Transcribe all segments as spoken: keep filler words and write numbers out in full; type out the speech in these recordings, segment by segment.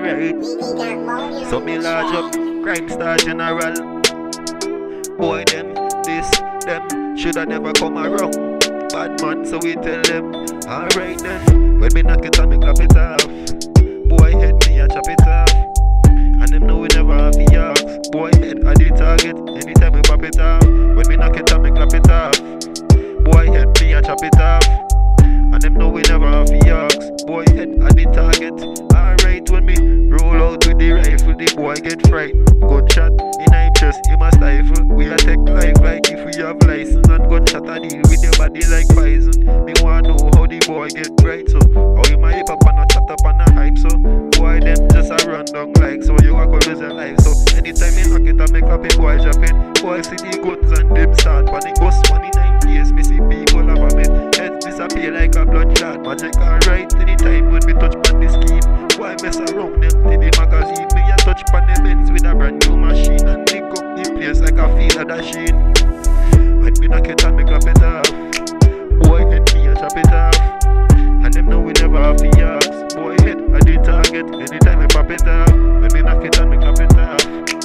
alright. So me large up, crime star general. Boy them, this, them, shoulda never come around. Bad man, so we tell them, alright then. When me knock it and me clap it off. Boy head me a chop it off. And them know we never have the ask. Boy head at the target, anytime we pop it off. When me knock it and me clap it off. Boy head me a chop it off. And them know we never have the ask. Boy head at the target. Alright, when me roll out with the rifle, the boy get frightened. Gunshot in him chest, he must stifle. We a take life like if we have license. And gunshot a deal with your body like poison. Me wanna know how the boy get bright, so how you might hip up and a chat up and a hype, so boy them just a run down like so you a go lose your life. So anytime me knock it and make up it, boy drop it. Boy see the guns and them start panic. Bus twenty-nine days, me see people have a met. Heads disappear like a blood clot. Magic alright anytime when me touch on the scheme. Boy mess around them to the magazine. Me a touch on the Benz with a brand new machine and dig up the place like a field of dashing. When me knock it and me clap it off. Boy hit me and chop it off. And them know we never have the ask. Boy hit at the target anytime we pop it off. When me knock it and me clap it off.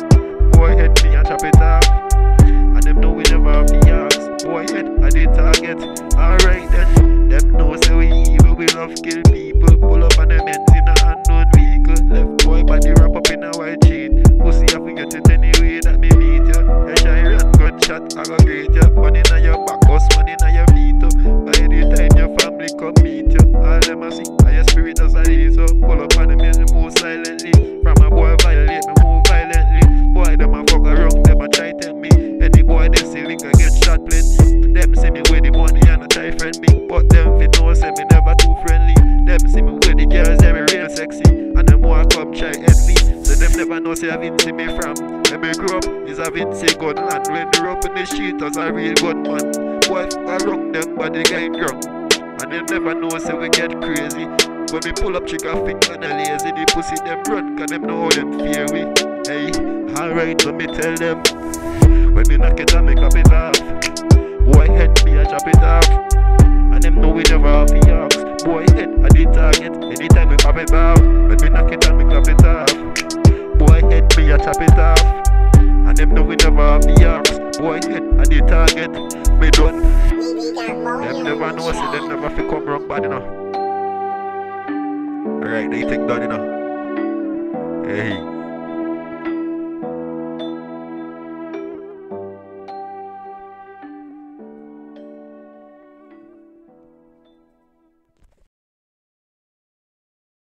Boy hit me and chop it off. And them know we never have the ask. Boy hit at the target. Alright then. Them know say we evil, we love kill people. Pull up on them ends in a unknown vehicle. Left boy body wrap up in a white sheet. Pussy I forget it anyway that me meet ya. Yeah, shy run gunshot I go greet ya. One in a your back, bus one in a your feet up. By the time your family come meet you, all them a see, and your spirit does a lead. So pull up on them and move silently. From a boy violate me, move violently. Boy them a fuck around, them a try tell me. Any boy they see we can get shot plenty. Them see me with the money and a try friend me. But them fit know say me never too friendly. Them see me with the girls, they me real sexy. And them want come try envy. So them never know say I been see me from. When me grow up, is a Vinci gun. And when they up in the street as a real gunman. Boy fuck around them but they get drunk. And them never know say we get crazy. When we pull up chicken fit and a lazy. The pussy them run cause them know how them fear we. Hey, alright let me tell them. When me knock it and me clap it off. Boy head me and chop it off. And them know we never have the ask. Boy head at the target anytime we pop it off. When me knock it and me clap it off. Boy head me and chop it off. And them know we never have the axe. Boy head at the target. Me done. Them never know say them never fi come wrong bad enough. Alright, they think done enough. Hey.